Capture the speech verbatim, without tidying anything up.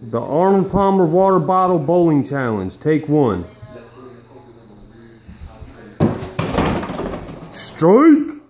The Arnold Palmer Water Bottle Bowling Challenge. Take one. Strike!